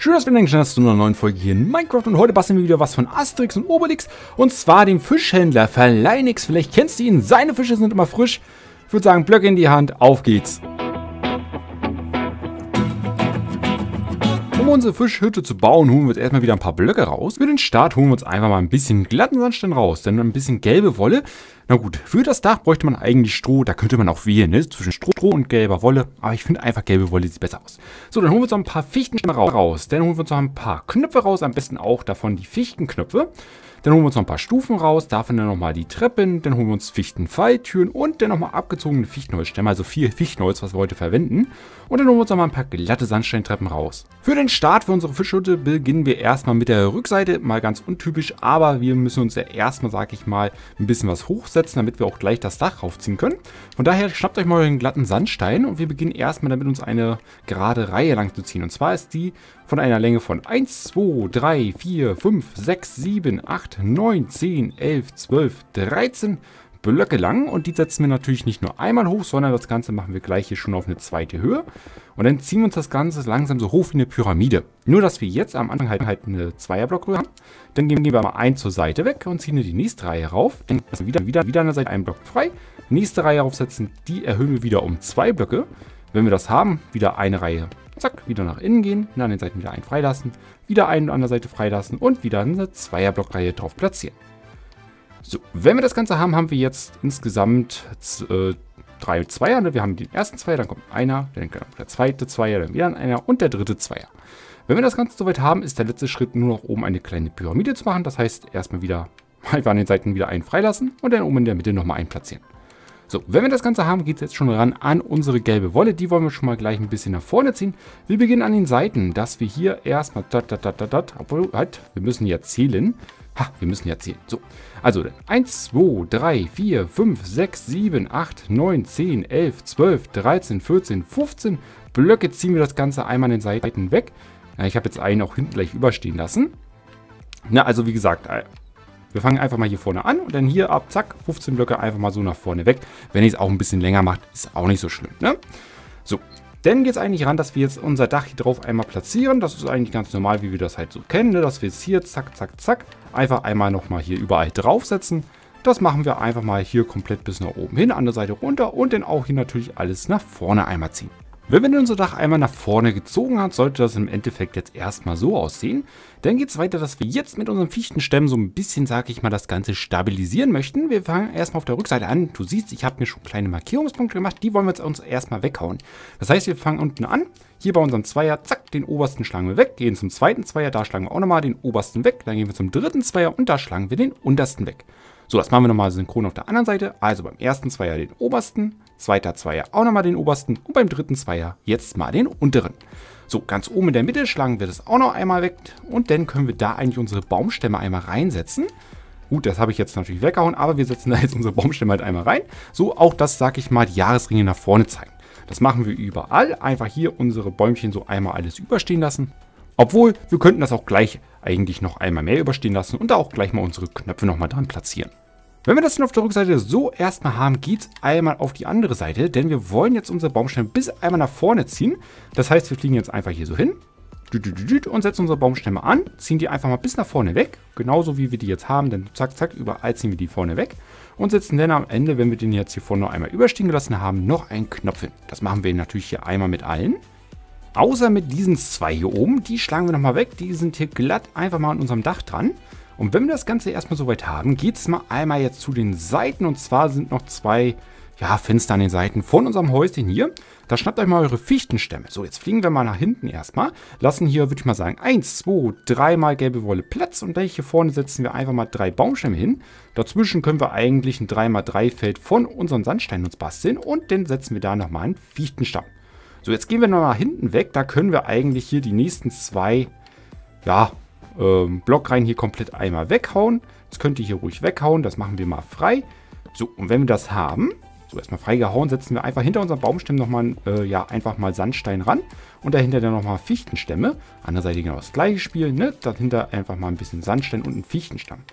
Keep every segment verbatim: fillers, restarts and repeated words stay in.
Schön, dass wir den Channel zu einer neuen Folge hier in Minecraft und heute basteln wir wieder was von Asterix und Obelix und zwar dem Fischhändler Verleinix. Vielleicht kennst du ihn, seine Fische sind immer frisch. Ich würde sagen, Blöcke in die Hand, auf geht's. Um unsere Fischhütte zu bauen, holen wir uns erstmal wieder ein paar Blöcke raus. Für den Start holen wir uns einfach mal ein bisschen glatten Sandstein raus, dann ein bisschen gelbe Wolle. Na gut, für das Dach bräuchte man eigentlich Stroh, da könnte man auch wählen, ne? Zwischen Stroh und gelber Wolle, aber ich finde einfach gelbe Wolle sieht besser aus. So, dann holen wir uns noch ein paar Fichtenstämme raus, dann holen wir uns noch ein paar Knöpfe raus, am besten auch davon die Fichtenknöpfe. Dann holen wir uns noch ein paar Stufen raus, davon dann nochmal die Treppen, dann holen wir uns Fichtenfalltüren und dann nochmal abgezogene Fichtenholzstämme, also viel Fichtenholz, was wir heute verwenden. Und dann holen wir uns nochmal ein paar glatte Sandsteintreppen raus. Für den Start für unsere Fischhütte beginnen wir erstmal mit der Rückseite, mal ganz untypisch, aber wir müssen uns ja erstmal, sag ich mal, ein bisschen was hochsetzen, damit wir auch gleich das Dach raufziehen können. Von daher schnappt euch mal den glatten Sandstein und wir beginnen erstmal damit, uns eine gerade Reihe lang zu ziehen. Und zwar ist die von einer Länge von eins, zwei, drei, vier, fünf, sechs, sieben, acht, neun, zehn, elf, zwölf, dreizehn Blöcke lang und die setzen wir natürlich nicht nur einmal hoch, sondern das Ganze machen wir gleich hier schon auf eine zweite Höhe und dann ziehen wir uns das Ganze langsam so hoch wie eine Pyramide. Nur, dass wir jetzt am Anfang halt, halt eine Zweierblockgröße haben, dann gehen wir mal einen zur Seite weg und ziehen die nächste Reihe rauf, dann wieder, wieder, wieder an der Seite einen Block frei, nächste Reihe aufsetzen, die erhöhen wir wieder um zwei Blöcke. Wenn wir das haben, wieder eine Reihe, zack, wieder nach innen gehen, an den Seiten wieder einen freilassen, wieder einen an der Seite freilassen und wieder eine Zweierblockreihe drauf platzieren. So, wenn wir das Ganze haben, haben wir jetzt insgesamt äh, drei Zweier. Wir haben den ersten Zweier, dann kommt einer, dann kommt der zweite Zweier, dann wieder einer und der dritte Zweier. Wenn wir das Ganze soweit haben, ist der letzte Schritt nur noch oben eine kleine Pyramide zu machen. Das heißt, erstmal wieder einfach an den Seiten wieder einen freilassen und dann oben in der Mitte nochmal einen platzieren. So, wenn wir das Ganze haben, geht es jetzt schon ran an unsere gelbe Wolle. Die wollen wir schon mal gleich ein bisschen nach vorne ziehen. Wir beginnen an den Seiten, dass wir hier erstmal, dat, dat, dat, dat, dat, obwohl, halt, wir müssen ja zählen. Ha, wir müssen ja zählen. So, also eins, zwei, drei, vier, fünf, sechs, sieben, acht, neun, zehn, elf, zwölf, dreizehn, vierzehn, fünfzehn Blöcke ziehen wir das Ganze einmal an den Seiten weg. Ich habe jetzt einen auch hinten gleich überstehen lassen. Na, also wie gesagt, wir fangen einfach mal hier vorne an und dann hier ab, zack, fünfzehn Blöcke einfach mal so nach vorne weg. Wenn ihr es auch ein bisschen länger macht, ist auch nicht so schlimm, ne? So, dann geht es eigentlich ran, dass wir jetzt unser Dach hier drauf einmal platzieren. Das ist eigentlich ganz normal, wie wir das halt so kennen, ne? Dass wir jetzt hier, zack, zack, zack, einfach einmal nochmal hier überall draufsetzen. Das machen wir einfach mal hier komplett bis nach oben hin, an der Seite runter und dann auch hier natürlich alles nach vorne einmal ziehen. Wenn wir unser Dach einmal nach vorne gezogen haben, sollte das im Endeffekt jetzt erstmal so aussehen. Dann geht es weiter, dass wir jetzt mit unseren Fichtenstämmen so ein bisschen, sage ich mal, das Ganze stabilisieren möchten. Wir fangen erstmal auf der Rückseite an. Du siehst, ich habe mir schon kleine Markierungspunkte gemacht. Die wollen wir jetzt uns erstmal weghauen. Das heißt, wir fangen unten an. Hier bei unserem Zweier, zack, den obersten schlagen wir weg. Gehen zum zweiten Zweier, da schlagen wir auch nochmal den obersten weg. Dann gehen wir zum dritten Zweier und da schlagen wir den untersten weg. So, das machen wir nochmal synchron auf der anderen Seite. Also beim ersten Zweier den obersten, zweiter Zweier auch nochmal den obersten und beim dritten Zweier jetzt mal den unteren. So, ganz oben in der Mitte schlagen wir das auch noch einmal weg und dann können wir da eigentlich unsere Baumstämme einmal reinsetzen. Gut, das habe ich jetzt natürlich weggehauen, aber wir setzen da jetzt unsere Baumstämme halt einmal rein. So, auch das, sag ich mal, die Jahresringe nach vorne zeigen. Das machen wir überall. Einfach hier unsere Bäumchen so einmal alles überstehen lassen. Obwohl, wir könnten das auch gleich eigentlich noch einmal mehr überstehen lassen und da auch gleich mal unsere Knöpfe nochmal dran platzieren. Wenn wir das dann auf der Rückseite so erstmal haben, geht es einmal auf die andere Seite, denn wir wollen jetzt unsere Baumstämme bis einmal nach vorne ziehen. Das heißt, wir fliegen jetzt einfach hier so hin und setzen unsere Baumstämme an, ziehen die einfach mal bis nach vorne weg, genauso wie wir die jetzt haben, dann zack, zack, überall ziehen wir die vorne weg und setzen dann am Ende, wenn wir den jetzt hier vorne noch einmal überstehen gelassen haben, noch einen Knopf hin. Das machen wir natürlich hier einmal mit allen. Außer mit diesen zwei hier oben, die schlagen wir nochmal weg, die sind hier glatt einfach mal an unserem Dach dran. Und wenn wir das Ganze erstmal soweit haben, geht es mal einmal jetzt zu den Seiten. Und zwar sind noch zwei ja, Fenster an den Seiten von unserem Häuschen hier. Da schnappt euch mal eure Fichtenstämme. So, jetzt fliegen wir mal nach hinten erstmal. Lassen hier, würde ich mal sagen, eins, zwei, drei mal gelbe Wolle Platz. Und dann hier vorne setzen wir einfach mal drei Baumstämme hin. Dazwischen können wir eigentlich ein drei mal drei Feld von unseren Sandsteinen uns basteln. Und dann setzen wir da nochmal einen Fichtenstamm. So, jetzt gehen wir nochmal hinten weg. Da können wir eigentlich hier die nächsten zwei, ja, Ähm, Blockreihen hier komplett einmal weghauen. Das könnt ihr hier ruhig weghauen. Das machen wir mal frei. So, und wenn wir das haben, so erstmal freigehauen, setzen wir einfach hinter unseren Baumstämmen nochmal, äh, ja, einfach mal Sandstein ran. Und dahinter dann nochmal Fichtenstämme. An der Seite genau das gleiche Spiel, ne? Dahinter einfach mal ein bisschen Sandstein und ein Fichtenstamm.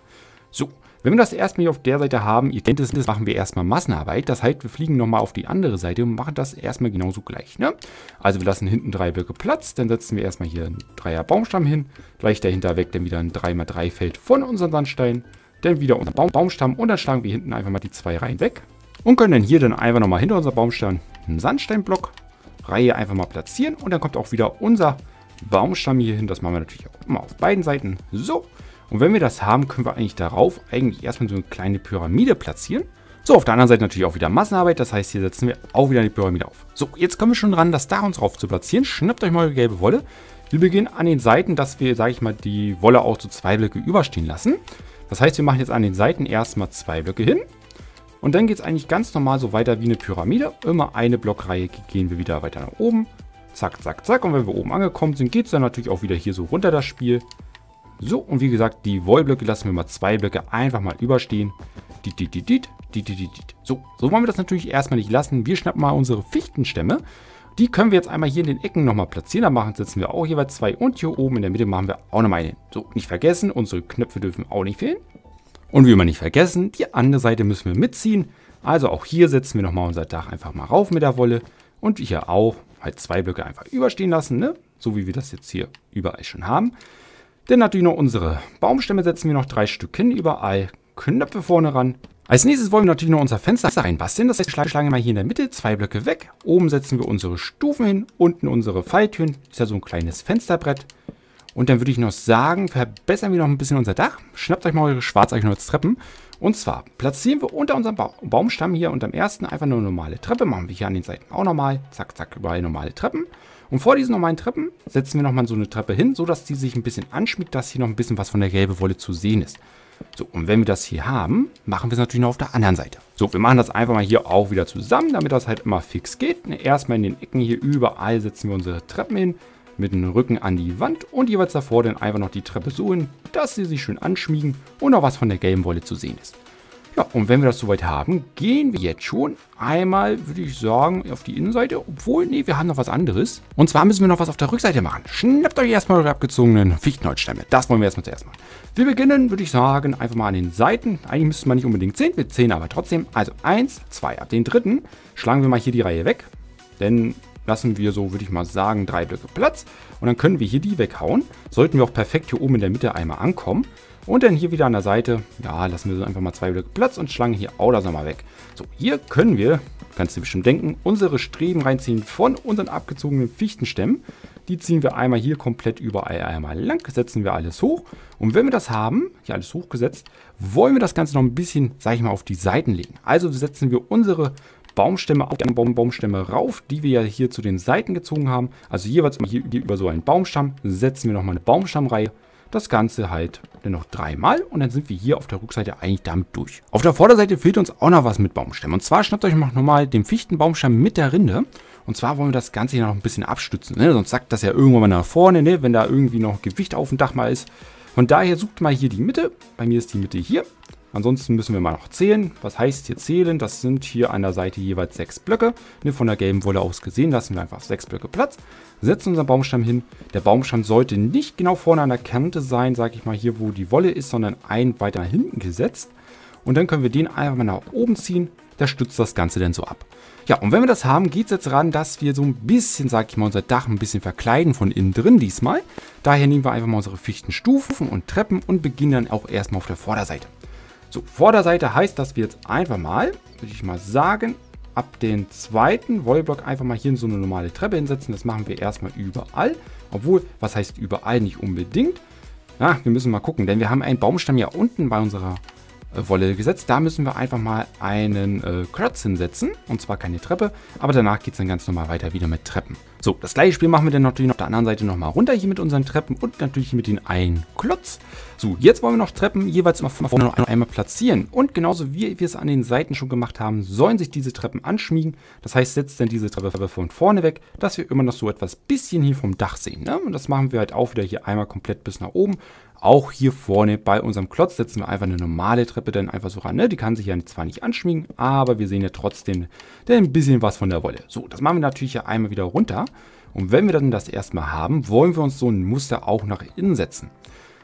So, wenn wir das erstmal hier auf der Seite haben, ihr kennt es, das machen wir erstmal Massenarbeit. Das heißt, wir fliegen nochmal auf die andere Seite und machen das erstmal genauso gleich. Ne? Also wir lassen hinten drei Blöcke Platz, dann setzen wir erstmal hier einen Dreier Baumstamm hin. Gleich dahinter weg dann wieder ein drei mal drei Feld von unseren Sandsteinen. Dann wieder unser Baum Baumstamm und dann schlagen wir hinten einfach mal die zwei Reihen weg. Und können dann hier dann einfach nochmal hinter unser Baumstamm einen Sandsteinblock Reihe einfach mal platzieren. Und dann kommt auch wieder unser Baumstamm hier hin. Das machen wir natürlich auch immer auf beiden Seiten. So. Und wenn wir das haben, können wir eigentlich darauf eigentlich erstmal so eine kleine Pyramide platzieren. So, auf der anderen Seite natürlich auch wieder Massenarbeit. Das heißt, hier setzen wir auch wieder die Pyramide auf. So, jetzt kommen wir schon dran, das Dach uns drauf zu platzieren. Schnappt euch mal eure gelbe Wolle. Wir beginnen an den Seiten, dass wir, sage ich mal, die Wolle auch so zwei Blöcke überstehen lassen. Das heißt, wir machen jetzt an den Seiten erstmal zwei Blöcke hin. Und dann geht es eigentlich ganz normal so weiter wie eine Pyramide. Immer eine Blockreihe gehen wir wieder weiter nach oben. Zack, zack, zack. Und wenn wir oben angekommen sind, geht es dann natürlich auch wieder hier so runter das Spiel. So, und wie gesagt, die Wollblöcke lassen wir mal zwei Blöcke einfach mal überstehen. Dit, dit, dit, dit, dit, dit, dit. So, so wollen wir das natürlich erstmal nicht lassen. Wir schnappen mal unsere Fichtenstämme. Die können wir jetzt einmal hier in den Ecken nochmal platzieren. Da machen, setzen wir auch jeweils zwei und hier oben in der Mitte machen wir auch nochmal einen. So, nicht vergessen, unsere Knöpfe dürfen auch nicht fehlen. Und wie immer nicht vergessen, die andere Seite müssen wir mitziehen. Also auch hier setzen wir nochmal unser Dach einfach mal rauf mit der Wolle. Und hier auch halt zwei Blöcke einfach überstehen lassen, ne? So wie wir das jetzt hier überall schon haben. Dann natürlich noch unsere Baumstämme setzen wir noch drei Stück hin, überall Knöpfe vorne ran. Als nächstes wollen wir natürlich noch unser Fenster reinbasteln. Das heißt, wir schlagen wir mal hier in der Mitte zwei Blöcke weg. Oben setzen wir unsere Stufen hin, unten unsere Falltüren. Das ist ja so ein kleines Fensterbrett. Und dann würde ich noch sagen, verbessern wir noch ein bisschen unser Dach. Schnappt euch mal eure Schwarzeichholztreppen. Und zwar platzieren wir unter unserem ba Baumstamm hier unterm ersten einfach nur eine normale Treppe. Machen wir hier an den Seiten auch nochmal. Zack, zack, überall normale Treppen. Und vor diesen normalen Treppen setzen wir nochmal so eine Treppe hin, sodass die sich ein bisschen anschmiegt, dass hier noch ein bisschen was von der gelben Wolle zu sehen ist. So, und wenn wir das hier haben, machen wir es natürlich noch auf der anderen Seite. So, wir machen das einfach mal hier auch wieder zusammen, damit das halt immer fix geht. Erstmal in den Ecken hier überall setzen wir unsere Treppen hin, mit dem Rücken an die Wand und jeweils davor dann einfach noch die Treppe so hin, dass sie sich schön anschmiegen und noch was von der gelben Wolle zu sehen ist. Ja, und wenn wir das soweit haben, gehen wir jetzt schon einmal, würde ich sagen, auf die Innenseite. Obwohl, nee, wir haben noch was anderes. Und zwar müssen wir noch was auf der Rückseite machen. Schnappt euch erstmal eure abgezogenen Fichtenholzstämme. Das wollen wir erstmal zuerst machen. Wir beginnen, würde ich sagen, einfach mal an den Seiten. Eigentlich müsste man nicht unbedingt zehn, wir zählen aber trotzdem. Also eins, zwei. Ab den dritten schlagen wir mal hier die Reihe weg. Denn lassen wir so, würde ich mal sagen, drei Blöcke Platz. Und dann können wir hier die weghauen. Sollten wir auch perfekt hier oben in der Mitte einmal ankommen. Und dann hier wieder an der Seite, ja, lassen wir so einfach mal zwei Blöcke Platz und schlagen hier auch das nochmal weg. So, hier können wir, kannst du bestimmt denken, unsere Streben reinziehen von unseren abgezogenen Fichtenstämmen. Die ziehen wir einmal hier komplett überall einmal lang, setzen wir alles hoch. Und wenn wir das haben, hier alles hochgesetzt, wollen wir das Ganze noch ein bisschen, sage ich mal, auf die Seiten legen. Also setzen wir unsere Baumstämme auf die Baum Baumstämme rauf, die wir ja hier zu den Seiten gezogen haben. Also jeweils immer hier, hier über so einen Baumstamm setzen wir nochmal eine Baumstammreihe. Das Ganze halt dann noch dreimal und dann sind wir hier auf der Rückseite eigentlich damit durch. Auf der Vorderseite fehlt uns auch noch was mit Baumstämmen. Und zwar schnappt euch nochmal den Fichtenbaumstamm mit der Rinde. Und zwar wollen wir das Ganze hier noch ein bisschen abstützen. Ne? Sonst sackt das ja irgendwann mal nach vorne, ne? Wenn da irgendwie noch Gewicht auf dem Dach mal ist. Von daher sucht mal hier die Mitte. Bei mir ist die Mitte hier. Ansonsten müssen wir mal noch zählen. Was heißt hier zählen? Das sind hier an der Seite jeweils sechs Blöcke. Ne, von der gelben Wolle aus gesehen lassen wir einfach sechs Blöcke Platz. Setzen unseren Baumstamm hin. Der Baumstamm sollte nicht genau vorne an der Kante sein, sage ich mal hier, wo die Wolle ist, sondern ein weiter nach hinten gesetzt. Und dann können wir den einfach mal nach oben ziehen. Der stützt das Ganze dann so ab. Ja, und wenn wir das haben, geht es jetzt ran, dass wir so ein bisschen, sage ich mal, unser Dach ein bisschen verkleiden von innen drin diesmal. Daher nehmen wir einfach mal unsere Fichtenstufen und Treppen und beginnen dann auch erstmal auf der Vorderseite. So, Vorderseite heißt, dass wir jetzt einfach mal, würde ich mal sagen, ab den zweiten Wollblock einfach mal hier in so eine normale Treppe hinsetzen. Das machen wir erstmal überall. Obwohl, was heißt überall? Nicht unbedingt. Ja, wir müssen mal gucken, denn wir haben einen Baumstamm ja unten bei unserer äh, Wolle gesetzt. Da müssen wir einfach mal einen äh, Klotz hinsetzen. Und zwar keine Treppe, aber danach geht es dann ganz normal weiter wieder mit Treppen. So, das gleiche Spiel machen wir dann natürlich auf der anderen Seite nochmal runter hier mit unseren Treppen und natürlich mit den einen Klotz. So, jetzt wollen wir noch Treppen jeweils immer vorne noch einmal platzieren. Und genauso wie wir es an den Seiten schon gemacht haben, sollen sich diese Treppen anschmiegen. Das heißt, setzt dann diese Treppe von vorne weg, dass wir immer noch so etwas bisschen hier vom Dach sehen. Ne? Und das machen wir halt auch wieder hier einmal komplett bis nach oben. Auch hier vorne bei unserem Klotz setzen wir einfach eine normale Treppe dann einfach so ran. Ne? Die kann sich ja zwar nicht anschmiegen, aber wir sehen ja trotzdem ein bisschen was von der Wolle. So, das machen wir natürlich ja einmal wieder runter. Und wenn wir dann das erstmal haben, wollen wir uns so ein Muster auch nach innen setzen.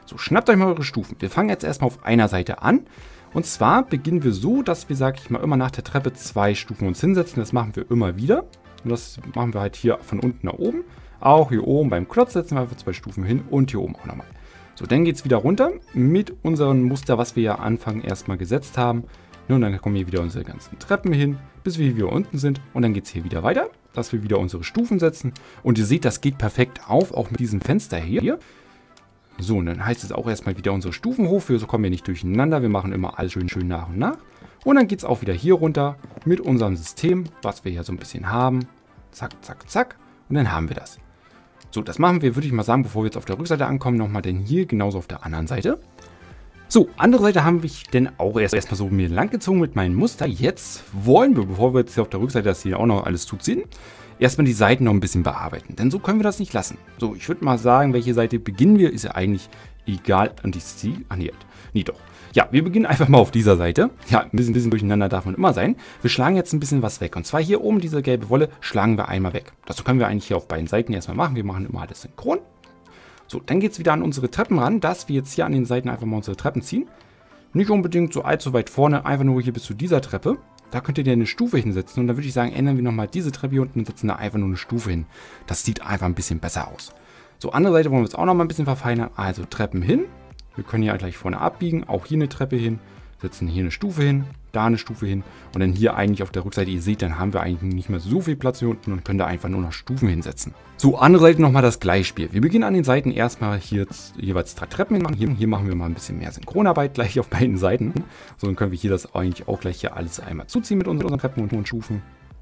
So, schnappt euch mal eure Stufen. Wir fangen jetzt erstmal auf einer Seite an. Und zwar beginnen wir so, dass wir, sag ich mal, immer nach der Treppe zwei Stufen uns hinsetzen. Das machen wir immer wieder. Und das machen wir halt hier von unten nach oben. Auch hier oben beim Klotz setzen wir einfach zwei Stufen hin und hier oben auch nochmal. So, dann geht es wieder runter mit unserem Muster, was wir ja Anfang erstmal gesetzt haben. Und dann kommen hier wieder unsere ganzen Treppen hin, bis wir hier unten sind. Und dann geht es hier wieder weiter, dass wir wieder unsere Stufen setzen. Und ihr seht, das geht perfekt auf, auch mit diesem Fenster hier. So, und dann heißt es auch erstmal wieder unsere Stufen hoch. So kommen wir nicht durcheinander. Wir machen immer alles schön, schön nach und nach. Und dann geht es auch wieder hier runter mit unserem System, was wir hier so ein bisschen haben. Zack, zack, zack. Und dann haben wir das. So, das machen wir, würde ich mal sagen, bevor wir jetzt auf der Rückseite ankommen, nochmal denn hier genauso auf der anderen Seite. So, andere Seite haben wir denn auch erst erstmal so mir lang gezogen mit meinem Muster. Jetzt wollen wir, bevor wir jetzt hier auf der Rückseite das hier auch noch alles zuziehen, erstmal die Seiten noch ein bisschen bearbeiten. Denn so können wir das nicht lassen. So, ich würde mal sagen, welche Seite beginnen wir, ist ja eigentlich egal. Und ich ziehe, ach nee, nee doch. Ja, wir beginnen einfach mal auf dieser Seite. Ja, ein bisschen, bisschen durcheinander darf man immer sein. Wir schlagen jetzt ein bisschen was weg. Und zwar hier oben diese gelbe Wolle schlagen wir einmal weg. Das können wir eigentlich hier auf beiden Seiten erstmal machen. Wir machen immer alles synchron. So, dann geht es wieder an unsere Treppen ran, dass wir jetzt hier an den Seiten einfach mal unsere Treppen ziehen. Nicht unbedingt so allzu weit vorne, einfach nur hier bis zu dieser Treppe. Da könnt ihr dir eine Stufe hinsetzen. Und dann würde ich sagen, ändern wir nochmal diese Treppe hier unten und setzen da einfach nur eine Stufe hin. Das sieht einfach ein bisschen besser aus. So, andere Seite wollen wir jetzt auch nochmal ein bisschen verfeinern. Also Treppen hin. Wir können hier gleich vorne abbiegen, auch hier eine Treppe hin, setzen hier eine Stufe hin, da eine Stufe hin und dann hier eigentlich auf der Rückseite, ihr seht, dann haben wir eigentlich nicht mehr so viel Platz hier unten und können da einfach nur noch Stufen hinsetzen. So, andere Seite nochmal das Gleichspiel. Wir beginnen an den Seiten erstmal hier jeweils drei Treppen machen. Hier, hier machen wir mal ein bisschen mehr Synchronarbeit gleich auf beiden Seiten. So, dann können wir hier das eigentlich auch gleich hier alles einmal zuziehen mit unseren Treppen und Stufen.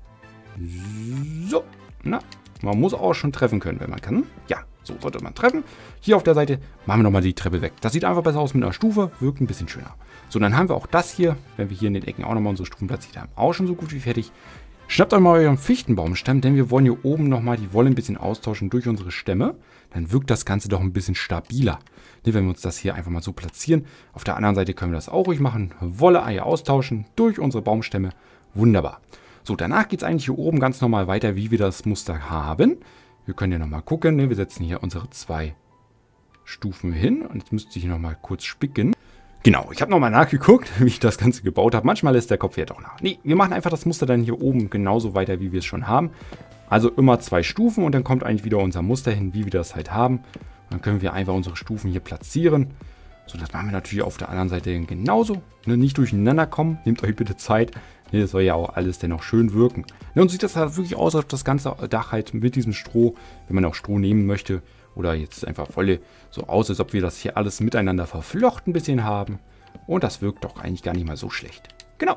So, na, man muss auch schon treffen können, wenn man kann. Ja. So, sollte man treffen. Hier auf der Seite machen wir nochmal die Treppe weg. Das sieht einfach besser aus mit einer Stufe, wirkt ein bisschen schöner. So, dann haben wir auch das hier, wenn wir hier in den Ecken auch nochmal unsere Stufen platziert haben, auch schon so gut wie fertig. Schnappt euch mal euren Fichtenbaumstamm, denn wir wollen hier oben nochmal die Wolle ein bisschen austauschen durch unsere Stämme. Dann wirkt das Ganze doch ein bisschen stabiler, wenn wir uns das hier einfach mal so platzieren. Auf der anderen Seite können wir das auch ruhig machen. Wolle Eier austauschen durch unsere Baumstämme. Wunderbar. So, danach geht es eigentlich hier oben ganz normal weiter, wie wir das Muster haben. Wir können ja nochmal gucken, ne? Wir setzen hier unsere zwei Stufen hin und jetzt müsste ich nochmal kurz spicken. Genau, ich habe nochmal nachgeguckt, wie ich das Ganze gebaut habe. Manchmal lässt der Kopf ja doch nach. Nee, wir machen einfach das Muster dann hier oben genauso weiter, wie wir es schon haben. Also immer zwei Stufen und dann kommt eigentlich wieder unser Muster hin, wie wir das halt haben. Und dann können wir einfach unsere Stufen hier platzieren. So, das machen wir natürlich auf der anderen Seite genauso. Ne? Nicht durcheinander kommen, nehmt euch bitte Zeit. Ne, das soll ja auch alles dennoch schön wirken. Ne, und sieht das halt wirklich aus, als das ganze Dach halt mit diesem Stroh, wenn man auch Stroh nehmen möchte, oder jetzt einfach Wolle, so aus, als ob wir das hier alles miteinander verflochten ein bisschen haben. Und das wirkt doch eigentlich gar nicht mal so schlecht. Genau.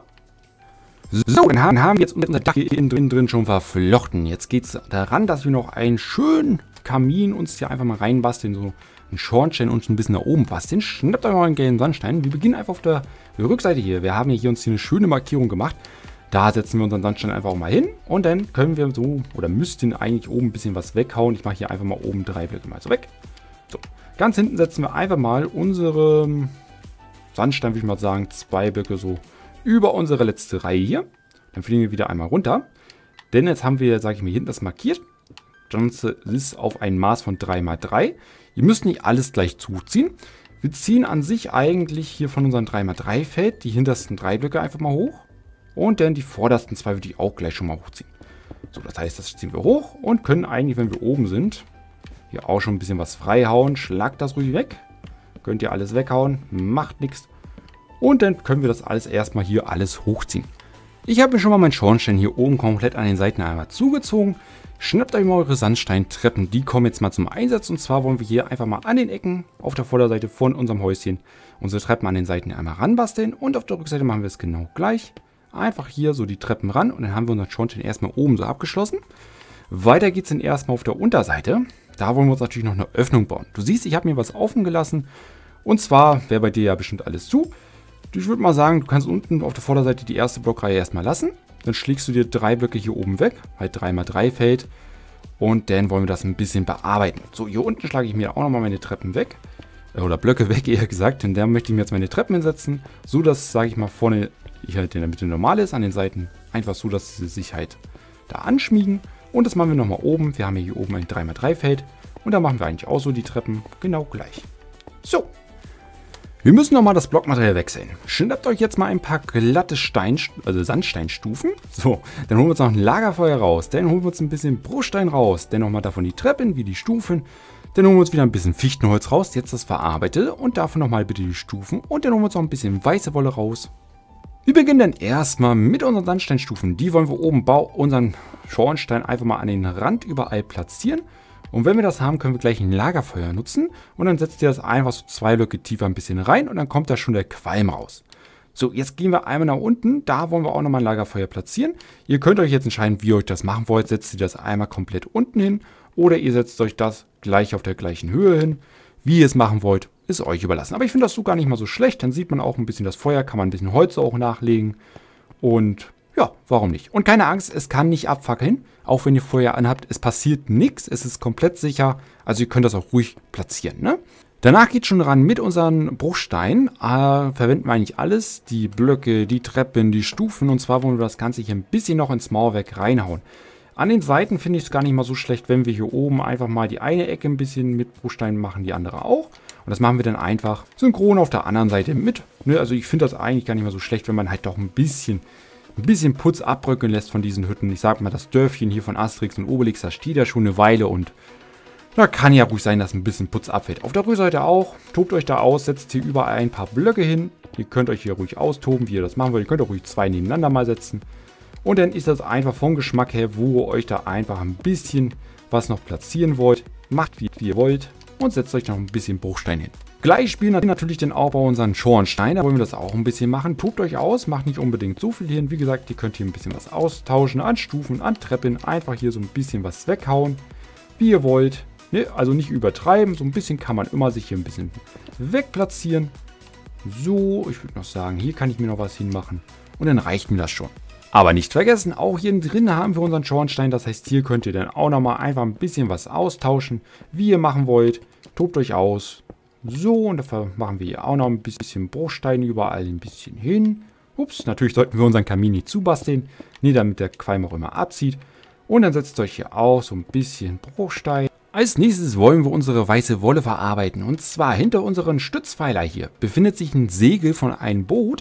So, dann haben, haben wir jetzt unser Dach hier innen drin, drin schon verflochten. Jetzt geht es daran, dass wir noch einen schönen Kamin uns hier einfach mal reinbasteln, so einen Schornstein uns ein bisschen nach oben basteln. Schnappt euch mal einen gelben Sandstein. Wir beginnen einfach auf der Rückseite hier. Wir haben hier uns hier eine schöne Markierung gemacht. Da setzen wir unseren Sandstein einfach auch mal hin. Und dann können wir so, oder müssten eigentlich oben ein bisschen was weghauen. Ich mache hier einfach mal oben drei Blöcke mal so weg. So, ganz hinten setzen wir einfach mal unsere Sandstein, würde ich mal sagen, zwei Blöcke so über unsere letzte Reihe hier. Dann fliegen wir wieder einmal runter. Denn jetzt haben wir, sage ich mal, hier hinten das markiert. Das Ganze ist auf ein Maß von drei mal drei. Ihr müsst nicht alles gleich zuziehen. Wir ziehen an sich eigentlich hier von unserem drei mal drei Feld die hintersten drei Blöcke einfach mal hoch. Und dann die vordersten zwei würde ich auch gleich schon mal hochziehen. So, das heißt, das ziehen wir hoch und können eigentlich, wenn wir oben sind, hier auch schon ein bisschen was freihauen. Schlagt das ruhig weg. Könnt ihr alles weghauen. Macht nichts. Und dann können wir das alles erstmal hier alles hochziehen. Ich habe mir schon mal meinen Schornstein hier oben komplett an den Seiten einmal zugezogen. Schnappt euch mal eure Sandsteintreppen, die kommen jetzt mal zum Einsatz. Und zwar wollen wir hier einfach mal an den Ecken auf der Vorderseite von unserem Häuschen unsere Treppen an den Seiten einmal ranbasteln. Und auf der Rückseite machen wir es genau gleich. Einfach hier so die Treppen ran und dann haben wir unseren Schornstein erstmal oben so abgeschlossen. Weiter geht es dann erstmal auf der Unterseite. Da wollen wir uns natürlich noch eine Öffnung bauen. Du siehst, ich habe mir was offen gelassen. Und zwar wäre bei dir ja bestimmt alles zu. Ich würde mal sagen, du kannst unten auf der Vorderseite die erste Blockreihe erstmal lassen. Dann schlägst du dir drei Blöcke hier oben weg, halt drei mal drei Feld. Und dann wollen wir das ein bisschen bearbeiten. So, hier unten schlage ich mir auch nochmal meine Treppen weg. Oder Blöcke weg, eher gesagt. Denn da möchte ich mir jetzt meine Treppen hinsetzen. So, dass, sage ich mal, vorne hier halt in der Mitte normal ist. An den Seiten einfach so, dass sie sich halt da anschmiegen. Und das machen wir nochmal oben. Wir haben hier oben ein drei mal drei Feld. Und da machen wir eigentlich auch so die Treppen genau gleich. So, Wir müssen nochmal das Blockmaterial wechseln. Schnappt euch jetzt mal ein paar glatte Stein, also Sandsteinstufen. So, dann holen wir uns noch ein Lagerfeuer raus. Dann holen wir uns ein bisschen Bruchstein raus. Dann nochmal davon die Treppen, wie die Stufen. Dann holen wir uns wieder ein bisschen Fichtenholz raus. Jetzt das Verarbeitete. Und davon nochmal bitte die Stufen. Und dann holen wir uns noch ein bisschen weiße Wolle raus. Wir beginnen dann erstmal mit unseren Sandsteinstufen. Die wollen wir oben bei unseren Schornstein einfach mal an den Rand überall platzieren. Und wenn wir das haben, können wir gleich ein Lagerfeuer nutzen. Und dann setzt ihr das einfach so zwei Blöcke tiefer ein bisschen rein. Und dann kommt da schon der Qualm raus. So, jetzt gehen wir einmal nach unten. Da wollen wir auch nochmal ein Lagerfeuer platzieren. Ihr könnt euch jetzt entscheiden, wie ihr euch das machen wollt. Setzt ihr das einmal komplett unten hin. Oder ihr setzt euch das gleich auf der gleichen Höhe hin. Wie ihr es machen wollt, ist euch überlassen. Aber ich finde das so gar nicht mal so schlecht. Dann sieht man auch ein bisschen das Feuer. Kann man ein bisschen Holz auch nachlegen. Und ja, warum nicht? Und keine Angst, es kann nicht abfackeln. Auch wenn ihr Feuer anhabt, es passiert nichts. Es ist komplett sicher. Also ihr könnt das auch ruhig platzieren, ne? Danach geht schon ran mit unseren Bruchsteinen. Äh, verwenden wir eigentlich alles. Die Blöcke, die Treppen, die Stufen. Und zwar wollen wir das Ganze hier ein bisschen noch ins Mauerwerk reinhauen. An den Seiten finde ich es gar nicht mal so schlecht, wenn wir hier oben einfach mal die eine Ecke ein bisschen mit Bruchsteinen machen, die andere auch. Und das machen wir dann einfach synchron auf der anderen Seite mit. Ne? Also ich finde das eigentlich gar nicht mal so schlecht, wenn man halt doch ein bisschen... ein bisschen Putz abbröckeln lässt von diesen Hütten. Ich sag mal, das Dörfchen hier von Asterix und Obelix, da steht ja schon eine Weile und da kann ja ruhig sein, dass ein bisschen Putz abfällt. Auf der Rückseite auch. Tobt euch da aus, setzt hier überall ein paar Blöcke hin. Ihr könnt euch hier ruhig austoben, wie ihr das machen wollt. Ihr könnt auch ruhig zwei nebeneinander mal setzen. Und dann ist das einfach vom Geschmack her, wo ihr euch da einfach ein bisschen was noch platzieren wollt. Macht wie ihr wollt und setzt euch noch ein bisschen Bruchstein hin. Gleich spielen wir natürlich den Aufbau unseren Schornstein. Da wollen wir das auch ein bisschen machen. Tobt euch aus, macht nicht unbedingt so viel hin. Wie gesagt, ihr könnt hier ein bisschen was austauschen an Stufen, an Treppen. Einfach hier so ein bisschen was weghauen, wie ihr wollt. Ne? Also nicht übertreiben. So ein bisschen kann man immer sich hier ein bisschen wegplatzieren. So, ich würde noch sagen, hier kann ich mir noch was hinmachen. Und dann reicht mir das schon. Aber nicht vergessen, auch hier drin haben wir unseren Schornstein. Das heißt, hier könnt ihr dann auch nochmal einfach ein bisschen was austauschen, wie ihr machen wollt. Tobt euch aus. So, und dafür machen wir hier auch noch ein bisschen Bruchsteine überall ein bisschen hin. Ups, natürlich sollten wir unseren Kamin nicht zubasteln. Nee, damit der Qualm auch immer abzieht. Und dann setzt euch hier auch so ein bisschen Bruchstein. Als nächstes wollen wir unsere weiße Wolle verarbeiten. Und zwar hinter unseren Stützpfeiler hier befindet sich ein Segel von einem Boot.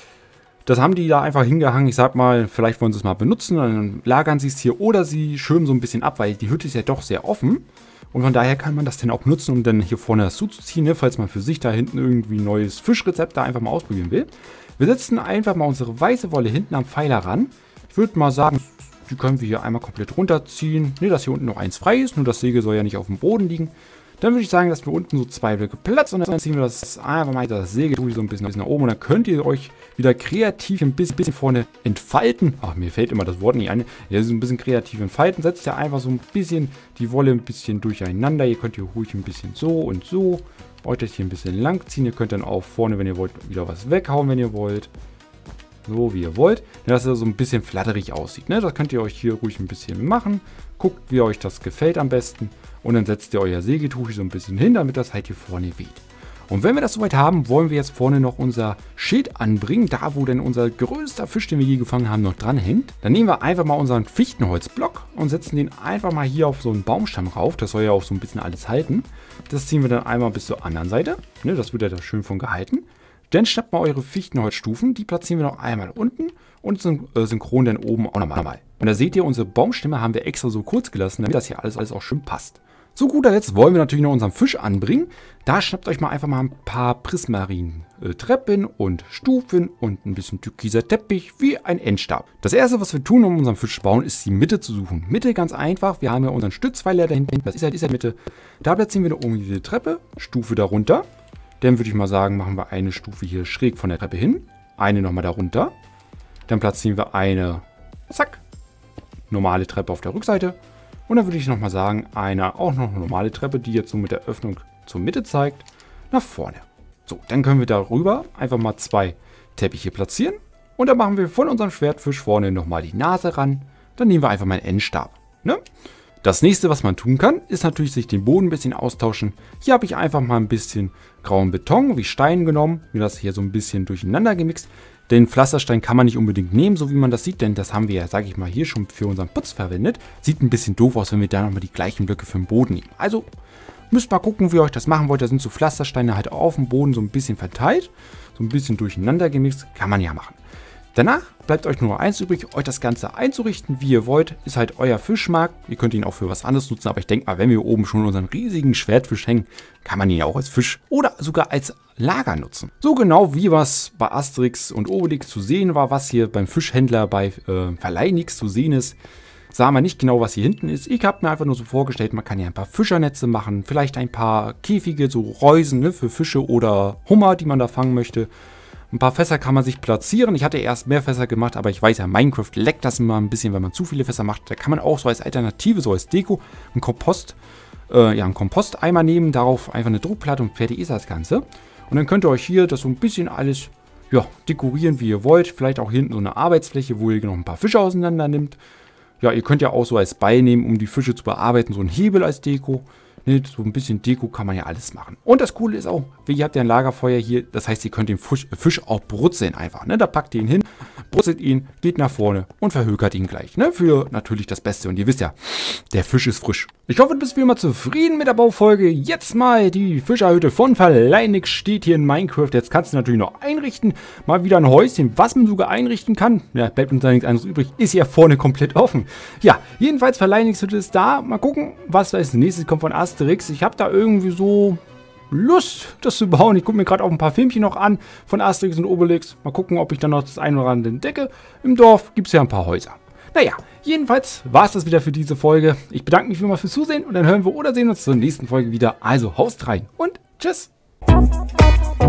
Das haben die da einfach hingehangen. Ich sag mal, vielleicht wollen sie es mal benutzen. Dann lagern sie es hier oder sie schirmen so ein bisschen ab, weil die Hütte ist ja doch sehr offen. Und von daher kann man das dann auch nutzen, um dann hier vorne das zuzuziehen, ne? Falls man für sich da hinten irgendwie ein neues Fischrezept da einfach mal ausprobieren will. Wir setzen einfach mal unsere weiße Wolle hinten am Pfeiler ran. Ich würde mal sagen, die können wir hier einmal komplett runterziehen. Ne, dass hier unten noch eins frei ist, nur das Segel soll ja nicht auf dem Boden liegen. Dann würde ich sagen, dass wir unten so zwei Blöcke Platz und dann ziehen wir das einfach mal das Segel so ein bisschen nach oben und dann könnt ihr euch wieder kreativ ein bisschen vorne entfalten. Ach, mir fällt immer das Wort nicht ein. Ja, so ein bisschen kreativ entfalten. Setzt ja einfach so ein bisschen die Wolle ein bisschen durcheinander. Ihr könnt hier ruhig ein bisschen so und so euch das hier ein bisschen lang ziehen. Ihr könnt dann auch vorne, wenn ihr wollt, wieder was weghauen, wenn ihr wollt. So wie ihr wollt. Dass er so ein bisschen flatterig aussieht. Ne? Das könnt ihr euch hier ruhig ein bisschen machen. Guckt, wie euch das gefällt am besten. Und dann setzt ihr euer Segeltuch so ein bisschen hin, damit das halt hier vorne weht. Und wenn wir das soweit haben, wollen wir jetzt vorne noch unser Schild anbringen. Da, wo denn unser größter Fisch, den wir je gefangen haben, noch dran hängt. Dann nehmen wir einfach mal unseren Fichtenholzblock und setzen den einfach mal hier auf so einen Baumstamm rauf. Das soll ja auch so ein bisschen alles halten. Das ziehen wir dann einmal bis zur anderen Seite. Ne, das wird ja da schön von gehalten. Dann schnappt mal eure Fichtenholzstufen. Die platzieren wir noch einmal unten und synchron dann oben auch nochmal. Und da seht ihr, unsere Baumstämme haben wir extra so kurz gelassen, damit das hier alles, alles auch schön passt. Zu guter Letzt wollen wir natürlich noch unseren Fisch anbringen. Da schnappt euch mal einfach mal ein paar Prismarin-Treppen und Stufen und ein bisschen türkiser Teppich wie ein Endstab. Das erste, was wir tun, um unseren Fisch zu bauen, ist die Mitte zu suchen. Mitte ganz einfach. Wir haben ja unseren Stützpfeiler da hinten. Das ist halt, ist halt Mitte. Da platzieren wir da oben diese Treppe, Stufe darunter. Dann würde ich mal sagen, machen wir eine Stufe hier schräg von der Treppe hin. Eine nochmal darunter. Dann platzieren wir eine, zack, normale Treppe auf der Rückseite. Und dann würde ich nochmal sagen, eine auch noch eine normale Treppe, die jetzt so mit der Öffnung zur Mitte zeigt, nach vorne. So, dann können wir darüber einfach mal zwei Teppiche platzieren. Und dann machen wir von unserem Schwertfisch vorne nochmal die Nase ran. Dann nehmen wir einfach mal einen Endstab. Ne? Das nächste, was man tun kann, ist natürlich sich den Boden ein bisschen austauschen. Hier habe ich einfach mal ein bisschen grauen Beton wie Stein genommen, mir das hier so ein bisschen durcheinander gemixt. Den Pflasterstein kann man nicht unbedingt nehmen, so wie man das sieht, denn das haben wir ja, sage ich mal, hier schon für unseren Putz verwendet. Sieht ein bisschen doof aus, wenn wir da nochmal die gleichen Blöcke für den Boden nehmen. Also müsst mal gucken, wie ihr euch das machen wollt. Da sind so Pflastersteine halt auf dem Boden so ein bisschen verteilt, so ein bisschen durcheinander gemixt. Kann man ja machen. Danach bleibt euch nur eins übrig, euch das Ganze einzurichten, wie ihr wollt. Ist halt euer Fischmarkt. Ihr könnt ihn auch für was anderes nutzen, aber ich denke mal, wenn wir oben schon unseren riesigen Schwertfisch hängen, kann man ihn ja auch als Fisch oder sogar als Lager nutzen. So genau wie was bei Asterix und Obelix zu sehen war, was hier beim Fischhändler bei äh, Verleihniks zu sehen ist, sah man nicht genau, was hier hinten ist. Ich habe mir einfach nur so vorgestellt, man kann hier ein paar Fischernetze machen, vielleicht ein paar Käfige, so Reusen, ne, für Fische oder Hummer, die man da fangen möchte. Ein paar Fässer kann man sich platzieren. Ich hatte erst mehr Fässer gemacht, aber ich weiß ja, Minecraft leckt das immer ein bisschen, wenn man zu viele Fässer macht. Da kann man auch so als Alternative, so als Deko, einen Kompost, äh, ja, einen Komposteimer nehmen, darauf einfach eine Druckplatte und fertig ist das Ganze. Und dann könnt ihr euch hier das so ein bisschen alles, ja, dekorieren, wie ihr wollt. Vielleicht auch hinten so eine Arbeitsfläche, wo ihr noch ein paar Fische auseinander nimmt. Ja, ihr könnt ja auch so als Beil nehmen, um die Fische zu bearbeiten, so ein Hebel als Deko. Ne, so ein bisschen Deko kann man ja alles machen. Und das Coole ist auch, ihr habt ja ein Lagerfeuer hier, das heißt, ihr könnt den Fisch, Fisch auch brutzeln einfach. Ne? Da packt ihr ihn hin, brutzelt ihn, geht nach vorne und verhökert ihn gleich. Ne? Für natürlich das Beste. Und ihr wisst ja, der Fisch ist frisch. Ich hoffe, du bist wie immer zufrieden mit der Baufolge. Jetzt mal die Fischerhütte von Verleihniks steht hier in Minecraft. Jetzt kannst du natürlich noch einrichten. Mal wieder ein Häuschen, was man sogar einrichten kann. Ja, bleibt uns da nichts anderes übrig. Ist ja vorne komplett offen. Ja, jedenfalls Verleihniks Hütte ist da. Mal gucken, was als nächstes kommt von Asterix. Ich habe da irgendwie so Lust, das zu bauen. Ich gucke mir gerade auch ein paar Filmchen noch an von Asterix und Obelix. Mal gucken, ob ich dann noch das eine oder andere entdecke. Im Dorf gibt es ja ein paar Häuser. Naja, jedenfalls war es das wieder für diese Folge. Ich bedanke mich vielmals fürs Zusehen und dann hören wir oder sehen uns zur nächsten Folge wieder. Also haust rein und tschüss.